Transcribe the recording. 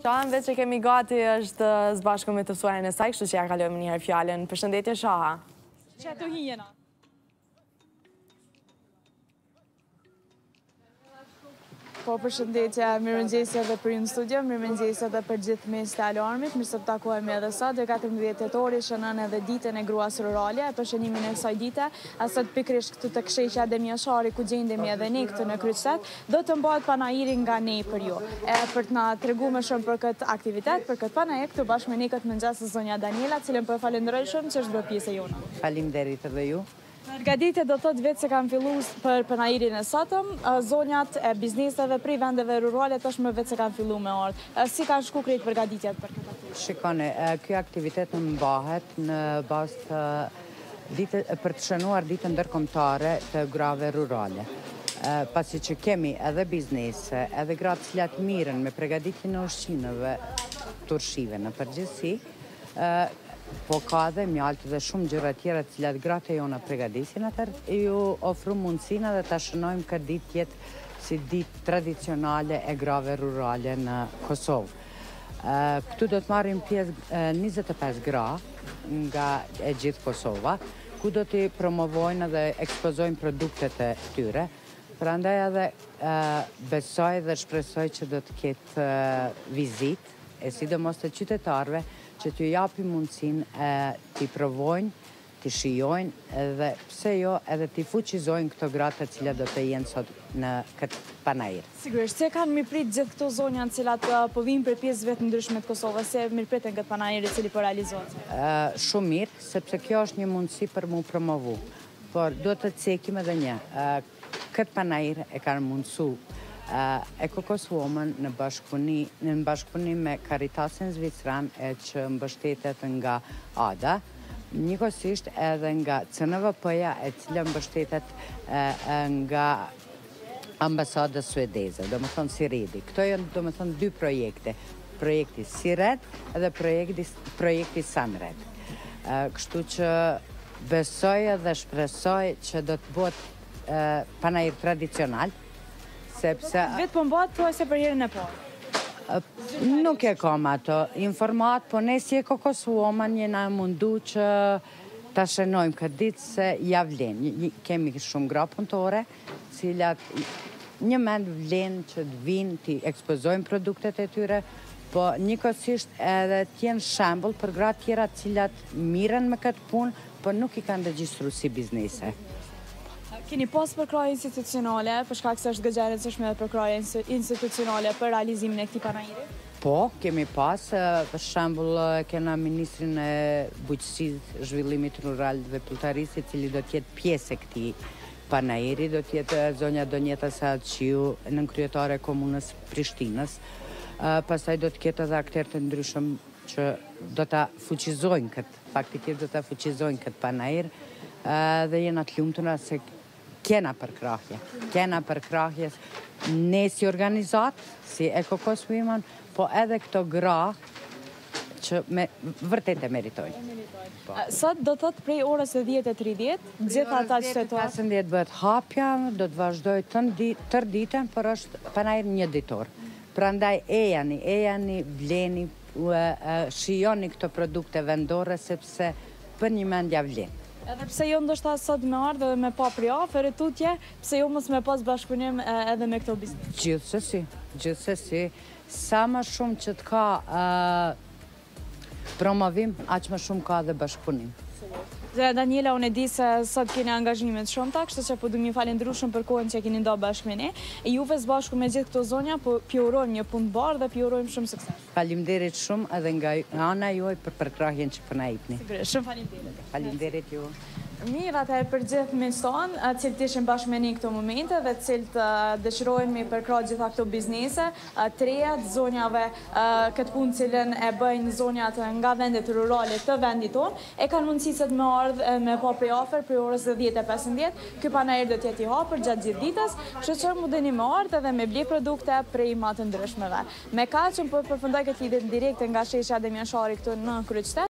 Shaha, veç që kemi gati është zbashku me të mësuarin e saj, kështu që ja kalojmë njëherë fjallën. Përshëndetje, Shaha. Që të hijena. Po, përshëndetje, mirëmëngjesi edhe për ju në studio, mirëmëngjesi edhe për gjithë mes të alarmit, mirë se të takohemi edhe sot, dhe 14 tetori shënën edhe ditën e gruas rurale, e për shënimin e kësaj dite, asët pikrisht këtu të ksheshja dhe Mjashari, ku gjendemi edhe ne këtu në Kryqëzet, do të mbahet panajiri nga ne për ju. E për të na tregu më shumë për këtë aktivitet, për këtë panajir, këtu bashkë me ne këtë mëngjes zonja Daniela, cilën po falenderoj shumë që është bërë pjesë e jona. Faleminderit edhe ju. Përgatitje do të vetë se kam fillu për panajirin e sotëm, zonjat e bizneseve prej vendeve rurale tashmë vetë se kam fillu me ardhë. Si kanë shku krejt përgatitjet për këtë aktivitet? Shikone, kjo aktivitet në mbahet në bazë për të shënuar ditën ndërkombëtare të grave rurale. Pasi që kemi edhe biznese, edhe gratë cilat miren me përgatitjen e ushqimeve të urshive në përgjithësi, po ka dhe mjaltë dhe shumë gjëra tjera cilat gratë e jona përgatisin, atër ju ofru mundësina dhe të shënojmë këtë ditë tjetë si ditë tradicionale e grave rurale në Kosovë. Këtu do të marrim pjesë 25 gra nga e gjithë Kosova, ku do t'i promovojnë dhe ekspozojnë produktet e tyre. Prandaj edhe besoj dhe shpresoj që do të ketë vizit, e sidomos të qytetarve, që t'ju japi mundësin t'i provojnë, t'i shijojnë dhe pse jo edhe t'i fuqizojnë këto gratë të cilat do të jenë sot në këtë panajir. Sigurisht, se kanë mirëprit gjithë këto zonja në cilat po vinë për pjesëve të ndryshme të Kosovës, se mirëpritën këtë panajir i cili po realizohet? Shumë mirë, sepse kjo është një mundësi për mu promovu, por do të cekim edhe një. Këtë panajir e kanë mundësu Ecocos Women në bashkëpunim me Caritasin Zvicran e që mbështetet nga ADA, njëkohësisht edhe nga CNVP-ja e cila mbështetet nga ambasadës suedeze, do më thonë Siredi. Këto janë, do më thonë, dy projekte, projekti Sired edhe projekti Sanred. Kështu që besoj dhe shpresoj që do të bëhet panajir tradicional, Vetë po mbahet po e se për herën e parë? Nuk e kam ato informat, po ne si Ecocos Women jena mundu që ta shënojmë këtë ditë se ja vlen. Kemi shumë gra punëtore, cilat një mend vlen që të vinë t'i ekspozojnë produktet e tyre, po njëkohësisht edhe t'jenë shembull për gra tjera cilat miren me këtë punë, po nuk i kanë regjistru si biznese. Keni pas përkraje institucionale, për shkak se është gëgjerë rëndësishme dhe përkraje institucionale për realizimin e këtij panajiri? Po, kemi pas, për shembull kena Ministrin e Bujqësisë, Zhvillimit Rural dhe Pulltarisë, i cili do t'jetë pjesë e këtij panajiri, do t'jetë zonja Donjeta Saqiu, nënkryetare e komunës Prishtinës. Pastaj do t'ketë edhe akterë të ndryshëm që do t'a fuqizojnë këtë, faktikisht do t'a fuqizojnë këtë panajir, dhe jena të lumtuna se kena përkrahje, ne si organizat, si Ecocos Women, po edhe këto gra që vërtet e meritojnë. Sot do thot prej orës 10:30, gjithë ata qytetarë. 15 bëhet hapja, do të vazhdoj tër ditën, por është panajir një ditor. Prandaj ejani, bleni, shijoni këto produkte vendore, sepse për një mendja vlen. Edhe pse jo ndoshta sot me ardhë dhe me pa prej afër e tutje, pse jo mos me pas bashkëpunim edhe me këto biznes? Gjithsesi, sa më shumë që të ka promovim, aq më shumë ka dhe bashkëpunim. Zonja Daniela, unë e di se sot keni angazhimet shumëta, kështu që po du mi falendëru shumë për kohën që keni nda bashkë me ne. E juve bashku me gjithë këto zonja, po pjurojmë një punë barë dhe pjurojmë shumë sukses. Faleminderit shumë edhe nga ana juaj për përkrahjen që po na jepni. Sigurisht, shumë faleminderit. Faleminderit ju. Mirë, atëherë për gjithë miqtonë, cilët ishin bashkë me ne këto momente dhe cilët dëshirojnë me përkrah gjitha këto biznese, trejat zonjave këtë punë cilën e bëjnë zonjat nga vendet rurale të vendit tonë, e kanë mundësi se të më ardhë me pa prej afër për orës 10:15. Ky panajir do t'jetë i hapur gjatë gjithë ditës, kështu që mundeni më ardhë edhe me ble produkte prej më të ndryshmeve. Me kaq, unë po përfundoj këtë lidhje direkte nga sheshja e Mjashari këtu në Kryqëzet.